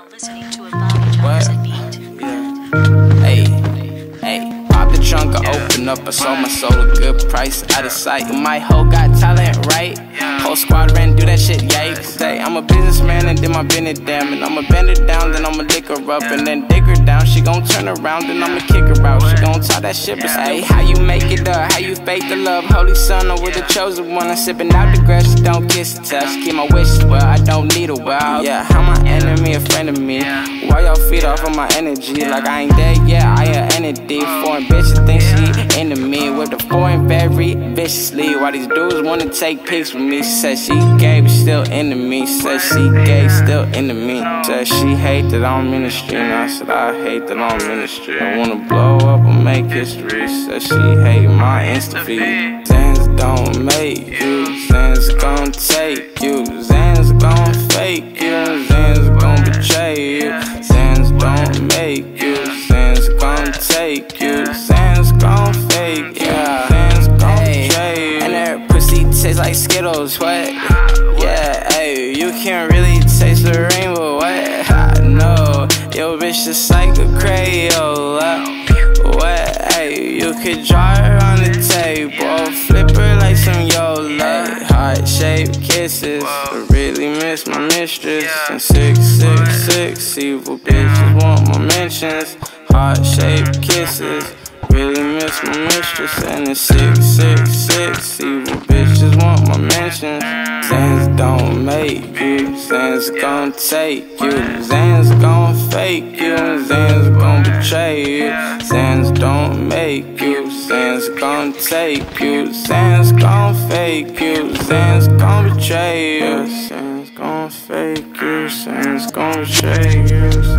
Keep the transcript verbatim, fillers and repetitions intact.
listening to a Bobby Johnson beat. Yeah. Hey, hey. Pop the trunk, I open up. I sold my soul a good price, out of sight. My hoe got talent, right? Whole squad ran, do that shit, yikes. Hey, I'm a businessman and then my business damn. And I'ma bend her down, then I'ma lick her up. And then dig her down, she gon' turn around, then I'ma kick her out. She gon' talk that shit, but hey, how you make it up? How you fake the love? Holy son, I'm with the chosen one. I'm sipping out the grass, she don't kiss the touch. Keep my wishes well, I don't need a well. Yeah, how my enemy a friend of me? Why y'all feed off of my energy? Like I ain't dead yet, I an entity. Foreign bitches think she into me with the foreign very viciously. Why these dudes wanna take pics with me? She said she gay, but still into me. She said she gay, still into me. Said she hate that I'm in the street, and I said I hate that I'm in the street. I wanna blow up and make history. Said she hate my Insta feed. Zans don't make you, Zans gon' take you, Zans gon' fake you, Zans gon' betray you. Zans don't make you, Zans gon' take you, Zans gon' fake you, Zans gon' betray you. And that pussy tastes like Skittles, what? Yeah, ayy, you can't really taste the rainbow, what? I know, yo bitch just like a Crayola. What, ayy, you could draw her on the table, flip her like some Yola. Heart-shaped kisses, I really miss my mistress. And six six six, evil bitches want my mentions. Heart-shaped kisses, really miss my mistress. And it's six six six, evil bitches want my mentions. Zans don't make you, Zans gon' take you, Zans gon' fake you, Zans gon' betray you. Zans don't make you, Zans gon' take you, Zans gon' fake you, Zans gon' betray you. Zans gon' fake you, Zans gon' betray you.